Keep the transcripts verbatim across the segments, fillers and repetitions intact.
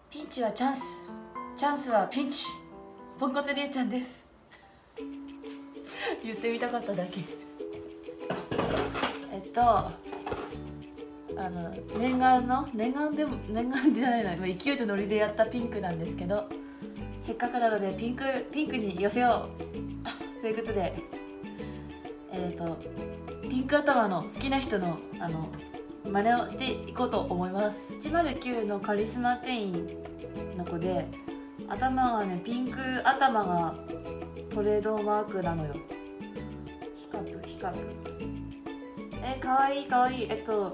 ピンチはチャンス、チャンスはピンチ、ポンコツりえちゃんです言ってみたかっただけえっとあの念願の念願でも念願じゃないな、勢いとノリでやったピンクなんですけど、せっかくなのでピンクピンクに寄せようということで、えっとピンク頭の好きな人のあの真似をしていこうと思います。いちまるきゅうのカリスマ店員の子で、頭がねピンク頭がトレードマークなのよ。ヒカプヒカプえー、かわいいかわいい。えっと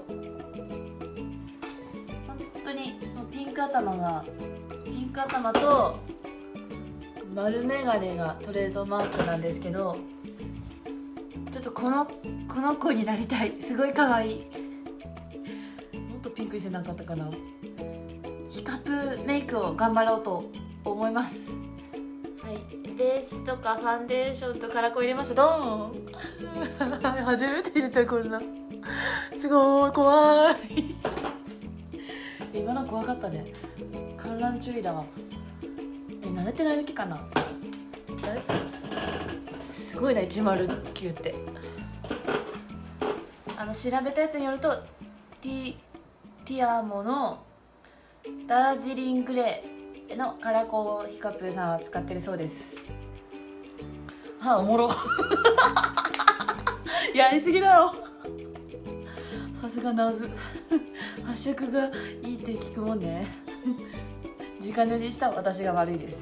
本当にピンク頭がピンク頭と丸眼鏡がトレードマークなんですけど、ちょっとこのこの子になりたい。すごいかわいい。もっとピンクにせなかったかな。ヒカプメイクを頑張ろうと思います。はい、ベースとかファンデーションとカラコン入れました。ドーン初めて入れた。こんなすごい怖い今の怖かったね。観覧注意だわ。え、慣れてないだけかな。えすごいないちまるきゅうって。あの調べたやつによるとティティアモのダージリングレーのカラコンをヒカプーさんは使ってるそうです。はあ、おもろやりすぎだよさすがナズ発色がいいって聞くもんね直塗りした私が悪いです。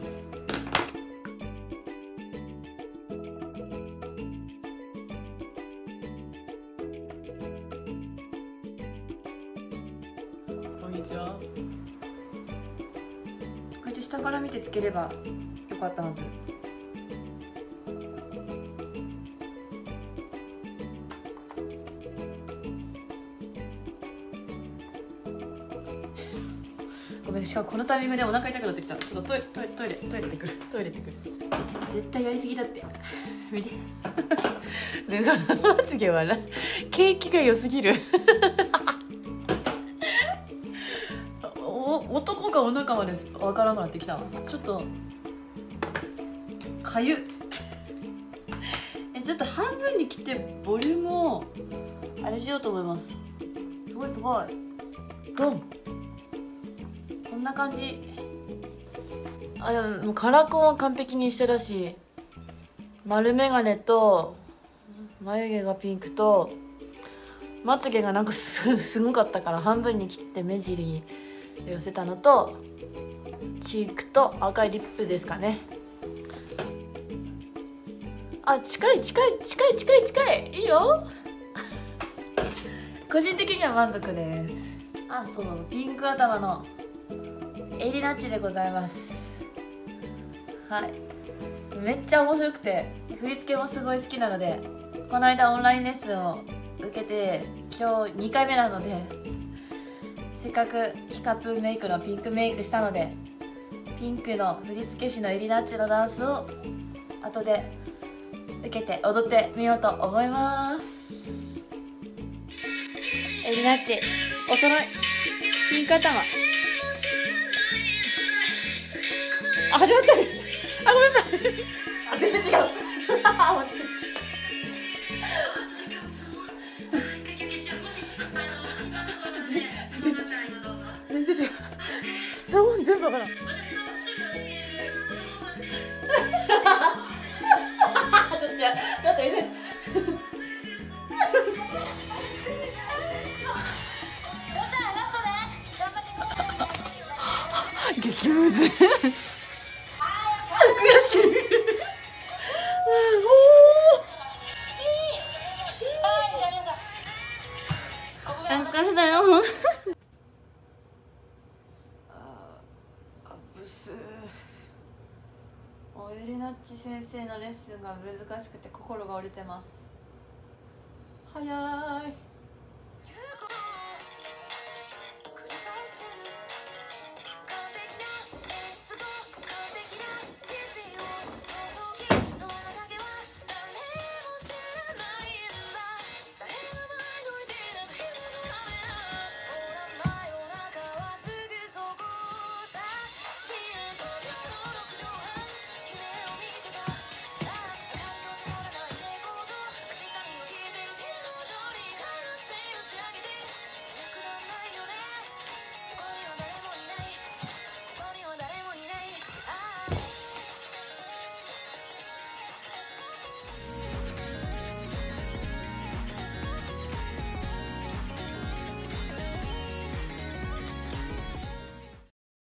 こんにちは。こうやって下から見てつければよかったはず。ごめん、しかもこのタイミングでお腹痛くなってきた。ちょっとトイレトイレトイレトイレてくるトイレてくる。絶対やりすぎだって見てルガのまつげはな景気が良すぎるお男がお腹まで分からなくなってきたわ。ちょっとかゆえちょっと半分に切ってボリュームをあれしようと思います。すごいすごいドン。こんな感じ。あ、でももうカラコンは完璧にしてたし、丸眼鏡と眉毛がピンクとまつげがなんか す, すごかったから半分に切って目尻に寄せたのと、チークと赤いリップですかね。あ、近い近い近い近い近いいいよ個人的には満足です。あ、そう、ピンク頭のエリナッチでございます。はい、めっちゃ面白くて振り付けもすごい好きなので、この間オンラインレッスンを受けて今日にかいめなので、せっかくヒカプーメイクのピンクメイクしたので、ピンクの振付師のエリナッチのダンスを後で受けて踊ってみようと思います。エリナッチおそろいピンク頭。あ、始まったね。あ、ごめんなさいあ、全然違う全然違う。質問全部わからんちょっとちょっとええ激ムズ悔しいお疲れだよああブスおエリナッチ先生のレッスンが難しくて心が折れてます。早い。